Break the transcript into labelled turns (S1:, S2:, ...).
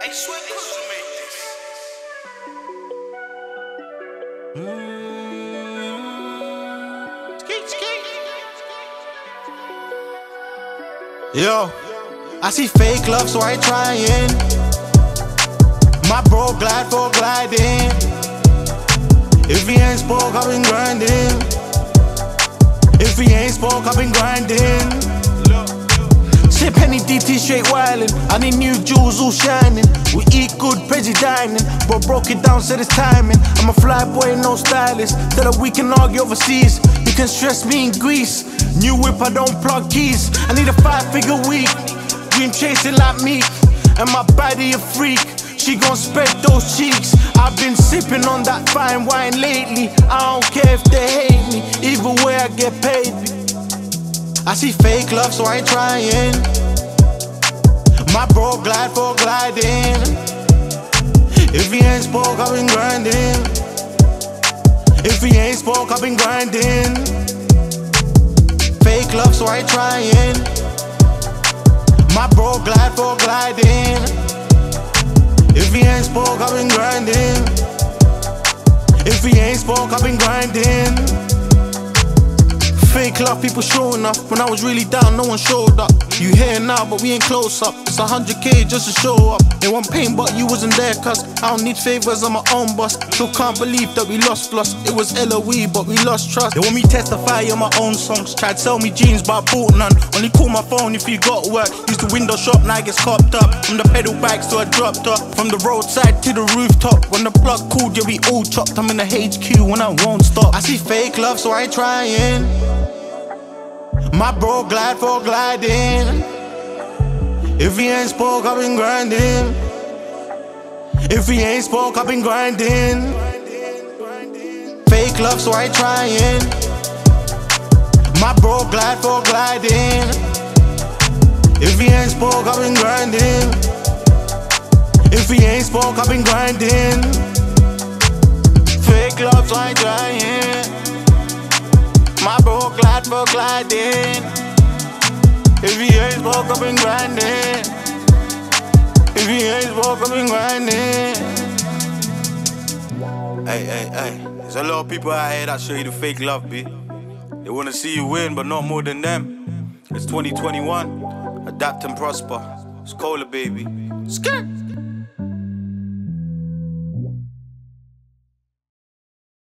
S1: Hey, swear to make this. Skeet, skeet.
S2: Yo, I see fake love, so I trying. My bro glide for gliding. If he ain't spoke, I've been grinding. If he ain't spoke, I've been grinding. Sip Henny DT straight wildin'. I need new jewels all shining. We eat good, Prezi dining. Bro broke it down, said it's timing. I'm a fly boy, no stylist. That we can argue overseas. You can stress me in Greece. New whip, I don't plug keys. I need a 5-figure week. Dream chasing like me. And my body a freak. She gon' spread those cheeks. I've been sipping on that fine wine lately. I don't care if they hate me. Either way, I get paid. I see fake love, so I ain't trying. My bro glide for gliding. If he ain't spoke, I've been grinding. If he ain't spoke, I've been grinding. Fake love, so I ain't trying. My bro glide for gliding. If he ain't spoke, I've been grinding. If he ain't spoke, I've been grinding. Fake love, people showing up. When I was really down, no one showed up. You here now, but we ain't close up. It's 100K just to show up. They want pain, but you wasn't there, cuz I don't need favors, I'm my own boss. Still can't believe that we lost plus. It was LOE, but we lost trust. They want me testify on my own songs. Tried sell me jeans, but I bought none. Only call my phone if you got work. Used to window shop, now it gets copped up. From the pedal bikes to I dropped up. From the roadside to the rooftop. When the plug called, yeah, we all chopped. I'm in the HQ when I won't stop. I see fake love, so I ain't trying. My bro glide for gliding. If he ain't spoke, I've been grinding. If he ain't spoke, I've been grinding. Fake love, so I ain't trying. My bro glide for gliding. If he ain't spoke, I've been grinding. If he ain't spoke, I've been grinding. Fake love, so I ain't trying. My bro glide for gliding. If he ain't spoke, I've been grinding. If he ain't spoke, I've been grinding. Hey, there's a lot of people out here that show you the fake love, B. They wanna see you win, but not more than them. It's 2021. Adapt and prosper. It's Cola, baby. Skirt.